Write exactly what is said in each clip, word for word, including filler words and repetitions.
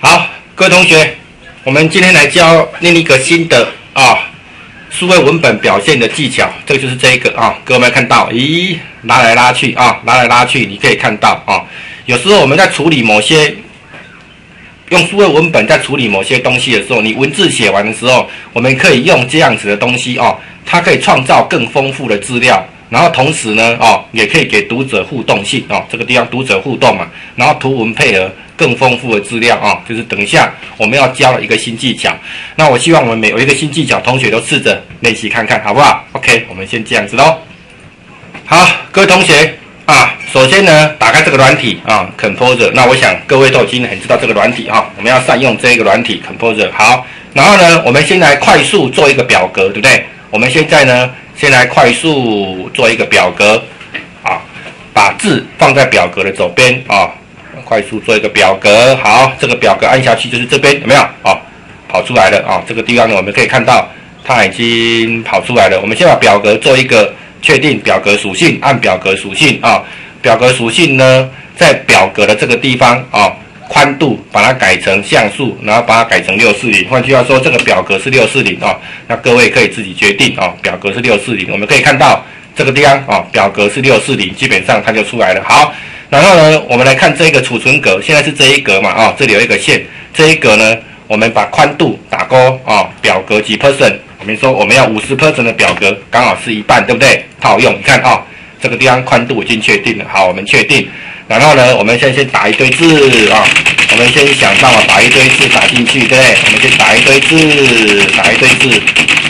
好，各位同学，我们今天来教另一个新的啊数位文本表现的技巧，这个就是这一个啊，各位有没有看到？咦，拉来拉去啊，拉来拉去，你可以看到啊，有时候我们在处理某些用数位文本在处理某些东西的时候，你文字写完的时候，我们可以用这样子的东西哦，它可以创造更丰富的资料。然后同时呢，哦，也可以给读者互动性哦，这个地方读者互动嘛，然后图文配合更丰富的资料啊、哦，就是等一下我们要教的一个新技巧。那我希望我们每有一个新技巧，同学都试着练习看看，好不好 ？OK， 我们先这样子咯。好，各位同学啊，首先呢，打开这个软体啊 ，Composer。那我想各位都已经很知道这个软体哈、啊，我们要善用这个软体 Composer。好，然后呢，我们先来快速做一个表格，对不对？我们现在呢。先来快速做一个表格，啊，把字放在表格的左边啊，快速做一个表格。好，这个表格按下去就是这边，有没有？哦，跑出来了啊！这个地方呢，我们可以看到它已经跑出来了。我们先把表格做一个确定表格属性，按表格属性啊，表格属性呢，在表格的这个地方啊。宽度把它改成像素，然后把它改成六四零。换句话说，这个表格是六四零哦。那各位可以自己决定哦。表格是六四零，我们可以看到这个地方哦，表格是六四零，基本上它就出来了。好，然后呢，我们来看这个储存格，现在是这一格嘛啊、哦，这里有一个线，这一格呢，我们把宽度打勾啊、哦，表格几 percent， 我们说我们要五十 percent 的表格，刚好是一半，对不对？套用，你看啊、哦，这个地方宽度已经确定了。好，我们确定。然后呢，我们现在先打一堆字啊，我们先想办法把一堆字打进去，对不对？我们先打一堆字，打一堆字，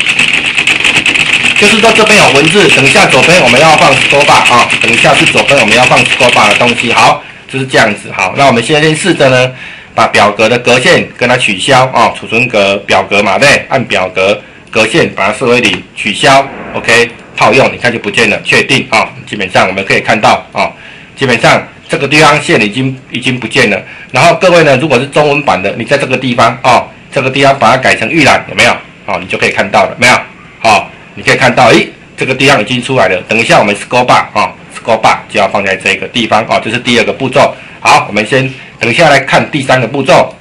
就是说这边有文字，等一下左边我们要放 scroll bar 啊，等一下是左边我们要放 scroll bar 的东西。好，就是这样子。好，那我们现在先试着呢，把表格的格线跟它取消啊，储存格表格嘛，对，按表格格线把它设为零，取消 ，OK， 套用，你看就不见了，确定啊，基本上我们可以看到啊，基本上。这个地方线已经已经不见了，然后各位呢，如果是中文版的，你在这个地方哦，这个地方把它改成预览，有没有？哦，你就可以看到了，没有？哦，你可以看到，诶，这个地方已经出来了。等一下我们 scroll bar 哦 ，scroll bar 就要放在这个地方哦，这是第二个步骤。好，我们先等一下来看第三个步骤。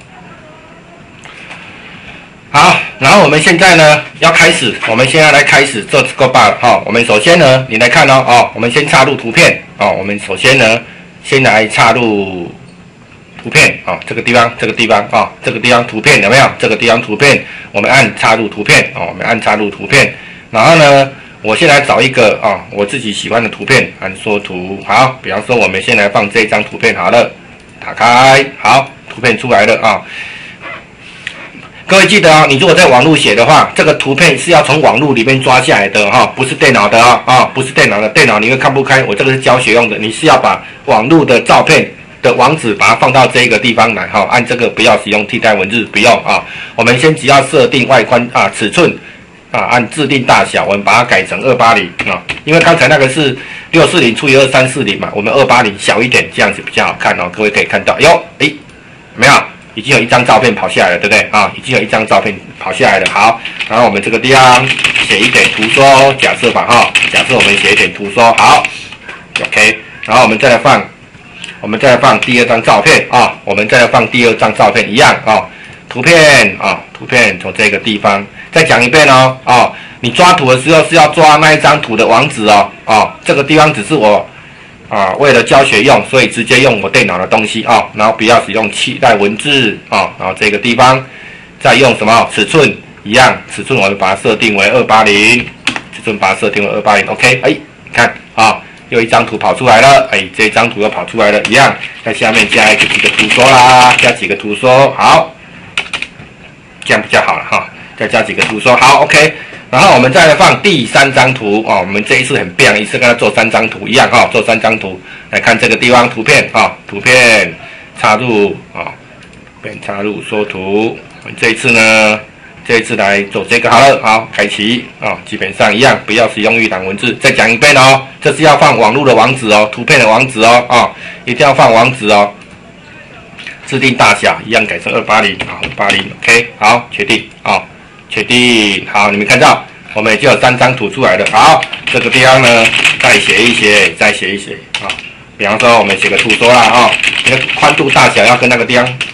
好，然后我们现在呢要开始，我们现在来开始做 scroll bar 哦。我们首先呢，你来看哦，哦，我们先插入图片哦，我们首先呢。先来插入图片啊、哦，这个地方，这个地方啊、哦，这个地方图片有没有？这个地方图片，我们按插入图片哦，我们按插入图片。然后呢，我先来找一个啊、哦，我自己喜欢的图片，按缩图。好，比方说我们先来放这张图片好了，打开，好，图片出来了啊、哦。各位记得啊、哦，你如果在网络写的话，这个图片是要从网络里面抓下来的哈、哦，不是电脑的啊、哦、啊，不是电脑的，电脑你会看不开。我这个是教学用的，你是要把网络的照片的网址把它放到这个地方来哈、哦，按这个不要使用替代文字，不用啊。我们先只要设定外宽啊尺寸啊，按制定大小，我们把它改成二八零啊，因为刚才那个是六四零除以二三四零嘛，我们二八零小一点，这样子比较好看哦。各位可以看到，哟，诶，有没有？已经有一张照片跑下来了，对不对啊？已经有一张照片跑下来了。好，然后我们这个地方写一点图说，假设吧哈，假设我们写一点图说，好 ，OK， 然后我们再来放，我们再来放第二张照片啊，我们再来放第二张照片一样啊，图片啊，图片从这个地方再讲一遍哦，哦，你抓图的时候是要抓那一张图的网址哦，哦，这个地方只是我。啊，为了教学用，所以直接用我电脑的东西啊，然后不要使用替代文字啊，然后这个地方再用什么尺寸一样，尺寸我们把它设定为二八零，尺寸把它设定为二八零 ，OK， 哎，你看啊，又一张图跑出来了，哎，这一张图又跑出来了，一样，在下面加一个几个图说啦，加几个图说，好，这样比较好了哈，再加几个图说，好 ，OK。然后我们再来放第三张图哦，我们这一次很棒，一次跟它做三张图一样哈、哦，做三张图来看这个地方图片啊、哦，图片插入啊，变、哦、插入缩图。我们这一次呢，这一次来做这个好了，好，开启啊、哦，基本上一样，不要使用预览文字。再讲一遍哦，这是要放网络的网址哦，图片的网址哦，啊、哦，一定要放网址哦。制定大小一样改成二八零啊，二八零 ，OK， 好，确定啊。哦确定好，你们看到我们已经有三张图出来了。好，这个地方呢，再写一写，再写一写啊。比方说，我们写个图说啦，哈、哦，那个宽度大小要跟那个地方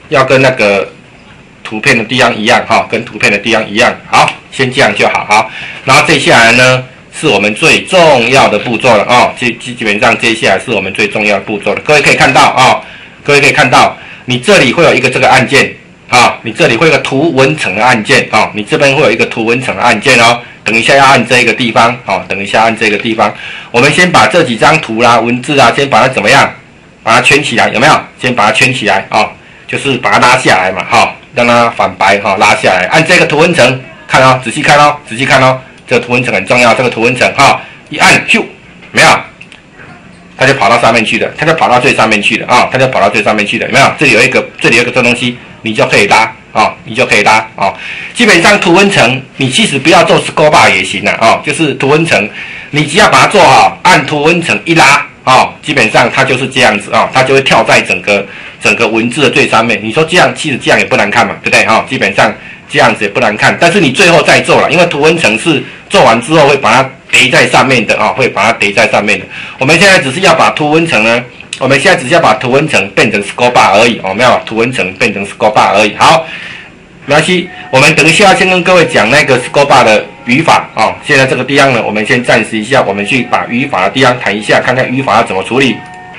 要跟那个图片的地方一样哈，跟图片的地方一样。好，先这样就好。好，然后接下来呢，是我们最重要的步骤了哦。基基基本上接下来是我们最重要的步骤了。各位可以看到啊、哦，各位可以看到，你这里会有一个这个按键啊、哦，你这里会有一个图文层的按键啊、哦，你这边会有一个图文层的按键哦。等一下要按这个地方哦，等一下按这个地方。我们先把这几张图啦、文字啊，先把它怎么样？把它圈起来，有没有？先把它圈起来啊、哦，就是把它拉下来嘛，哈、哦，让它反白哈、哦，拉下来。按这个图文层，看哦，仔细看哦，仔细看哦，这个图文层很重要，这个图文层哈、哦，一按咻，没有，它就跑到上面去了，它就跑到最上面去了啊、哦，它就跑到最上面去了，有没有？这里有一个，这里有一个这东西，你就可以拉。哦，你就可以拉哦。基本上图文层，你其实不要做 scroll bar 也行了哦。就是图文层，你只要把它做好，按图文层一拉哦，基本上它就是这样子哦，它就会跳在整个整个文字的最上面。你说这样，其实这样也不难看嘛，对不对哈、哦？基本上这样子也不难看，但是你最后再做了，因为图文层是做完之后会把它叠在上面的啊、哦，会把它叠在上面的。我们现在只是要把图文层呢。我们现在只是要把图文层变成 scroll bar 而已，我们要把图文层变成 scroll bar 而已。好，没关系，我们等一下先跟各位讲那个 scroll bar 的语法啊、哦。现在这个地方呢，我们先暂时一下，我们去把语法的地方谈一下，看看语法要怎么处理。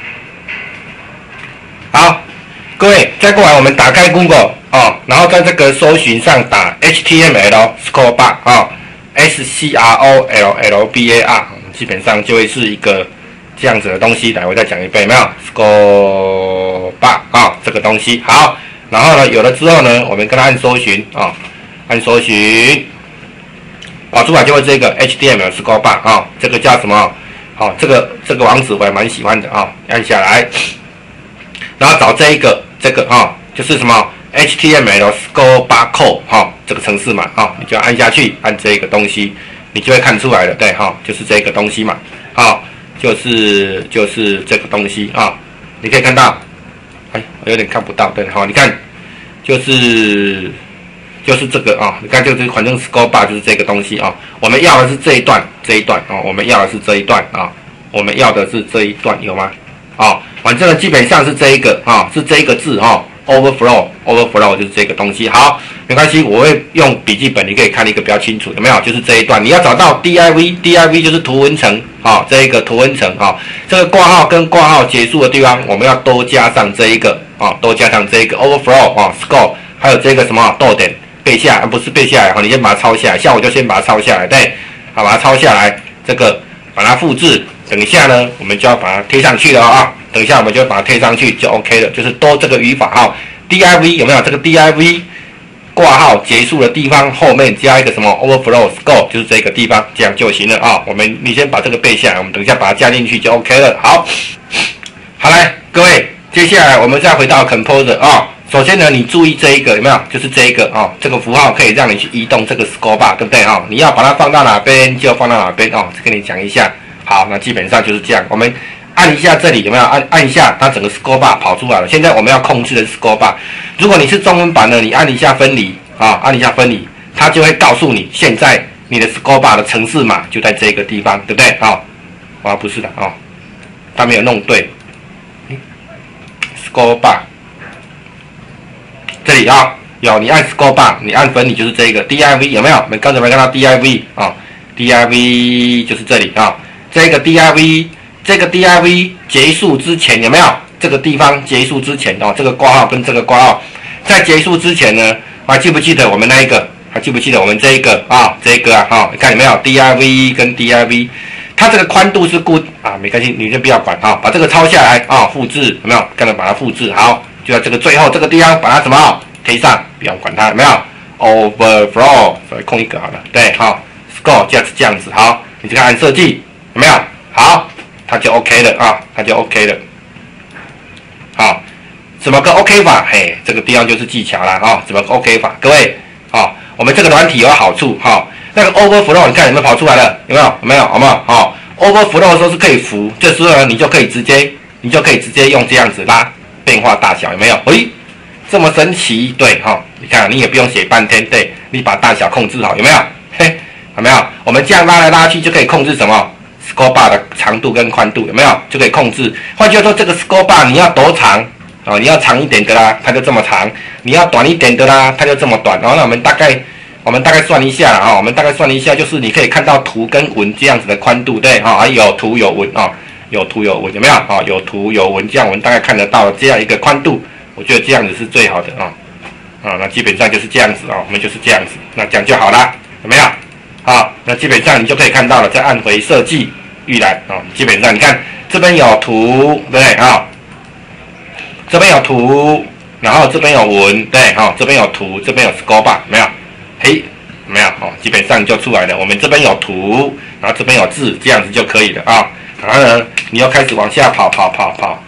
好，各位再过来，我们打开 Google 哦，然后在这个搜寻上打 H T M L scroll bar 啊、哦、，S C R O L L B A R， 基本上就会是一个。这样子的东西，来，我再讲一遍，有没有 ？scroll bar 啊，这个东西好。然后呢，有了之后呢，我们跟它按搜寻啊，按搜寻，跑出来就会这个 H T M L scroll bar 啊，这个叫什么？好、啊，这个这个网址我也蛮喜欢的啊，按下来，然后找这一个这个啊，就是什么 H T M L scroll bar code 哈、啊，这个程式码啊，你就按下去，按这个东西，你就会看出来了，对哈、啊，就是这个东西嘛，啊。就是就是这个东西啊，你可以看到，哎，我有点看不到，对，好，你看，就是就是这个啊，你看就是反正 scroll bar 就是这个东西啊，我们要的是这一段这一段啊，我们要的是这一段啊，我们要的是这一段有吗？啊，反正基本上是这一个啊，是这一个字啊 ，overflow overflow 就是这个东西，好。没关系，我会用笔记本，你可以看一个比较清楚，有没有？就是这一段，你要找到 div，div 就是图文层啊，这一个图文层啊，这个挂号跟挂号结束的地方，我们要多加上这一个啊，多加上这一个 overflow 啊 ，score， 还有这个什么逗点背下来，不是背下来哈，你先把它抄下来，像我就先把它抄下来，对，好，把它抄下来，这个把它复制，等一下呢，我们就要把它贴上去了啊，等一下我们就把它贴上去就 OK 了，就是多这个语法哈 ，div 有没有？这个 div。挂号结束的地方后面加一个什么 overflow score， 就是这个地方，这样就行了啊。我们你先把这个背下来，我们等一下把它加进去就 OK 了。好，好来，各位，接下来我们再回到 composer 啊。首先呢，你注意这一个有没有？就是这一个啊，这个符号可以让你去移动这个 scroll bar， 对不对啊？你要把它放到哪边就放到哪边哦。跟你讲一下。好，那基本上就是这样。我们按一下这里有没有？按按一下，它整个 scroll bar 跑出来了。现在我们要控制的是 scroll bar。如果你是中文版的，你按一下分离啊，按一下分离，它就会告诉你现在你的 scroll bar 的程式码就在这个地方，对不对啊？啊，不是的啊，它没有弄对。scroll bar 这里啊，有你按 scroll bar， 你按分离就是这个 div 有没有？我们刚才没看到 div 啊 ，div 就是这里啊，这个 div 这个 div 结束之前有没有？这个地方结束之前哦，这个挂号跟这个挂号，在结束之前呢，还记不记得我们那一个？还记不记得我们这一个啊？这个啊，哈、哦，你看有没有 div 跟 div， 它这个宽度是固啊，没关系，你就不要管啊，把这个抄下来啊，复制有没有？刚才把它复制好，就在这个最后这个地方把它什么贴上，不要管它，有没有 ？overflow， 所以空一个好了，对，好、哦、，score 就是这样子，好，你这个按设计有没有？好，它就 OK 了啊，它就 OK 了。好，怎么个 OK 法？嘿，这个地方就是技巧啦啊、哦！怎么个 OK 法？各位，啊、哦，我们这个软体有好处哈、哦。那个 overflow， 你看有没有跑出来了？有没有？有没有？有没有？哦 ，overflow 的时候是可以浮，这时候呢，你就可以直接，你就可以直接用这样子拉变化大小，有没有？诶，这么神奇？对哈、哦，你看你也不用写半天，对，你把大小控制好，有没有？嘿，有没有？我们这样拉来拉去就可以控制什么？ scroll bar 的长度跟宽度有没有就可以控制？换句话说，这个 scroll bar 你要多长哦，你要长一点的啦，它就这么长；你要短一点的啦，它就这么短。然后那我们大概我们大概算一下啦，哈、哦，我们大概算一下，就是你可以看到图跟文这样子的宽度，对，哈、哦，还有图有文啊、哦，有图有文有没有？啊、哦，有图有文，这样我们大概看得到这样一个宽度，我觉得这样子是最好的啊。啊、哦，那基本上就是这样子啊、哦，我们就是这样子，那这样就好了，有没有？好，那基本上你就可以看到了，再按回设计预览啊，基本上你看这边有图，对不对啊？这边有图，然后这边有文，对哈、哦，这边有图，这边有 scope bar， 没有？嘿，没有哦，基本上就出来了。我们这边有图，然后这边有字，这样子就可以了啊。然后呢，你又开始往下跑，跑，跑，跑，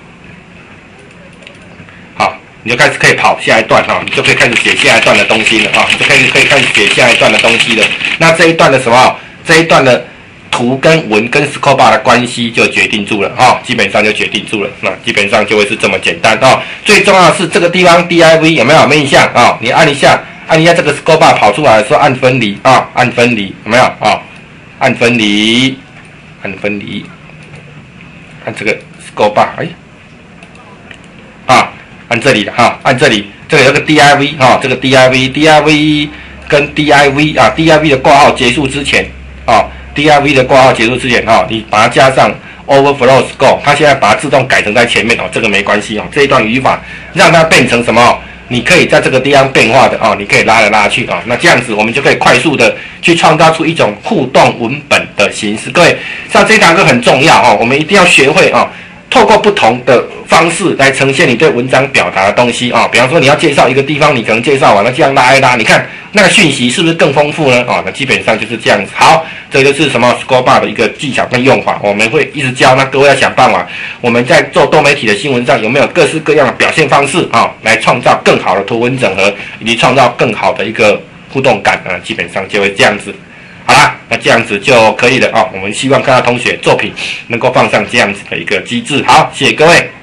好，你就开始可以跑下一段哈、哦，你就可以开始写下一段的东西了啊，你就可以可以开始写下一段的东西了。那这一段的什么？这一段的图跟文跟 scope bar 的关系就决定住了哈、哦，基本上就决定住了。那基本上就会是这么简单哦。最重要的是这个地方 D I V 有没有？没印象啊、哦？你按一下。按一下这个 scope bar 跑出来的时候，按分离啊，按分离有没有啊？按分离，按分离，按这个 scope bar， 哎，啊，按这里的哈，按这里，这里有个 D I V 哈，这个 D I V，D I V 跟 D I V 啊 ，D I V 的挂号结束之前啊 ，D I V 的挂号结束之前哈，你把它加上 overflow scope， 它现在把它自动改成在前面哦，这个没关系哦，这一段语法让它变成什么？你可以在这个地方变化的哦，你可以拉来拉去啊、哦，那这样子我们就可以快速的去创造出一种互动文本的形式。各位，像这堂课很重要哦，我们一定要学会哦，透过不同的方式来呈现你对文章表达的东西啊、哦。比方说你要介绍一个地方，你可能介绍完了这样拉一拉，你看那个讯息是不是更丰富呢？哦，那基本上就是这样子。好，这就是什么 scope bar 的一个技巧跟用法，我们会一直教。那各位要想办法，我们在做多媒体的新闻上有没有各式各样的表现方式啊、哦，来创造更好的图文整合，以及创造更好的一个互动感啊、呃，基本上就会这样子。好啦，那这样子就可以了哦。我们希望看到同学作品能够放上这样子的一个机制。好，谢谢各位。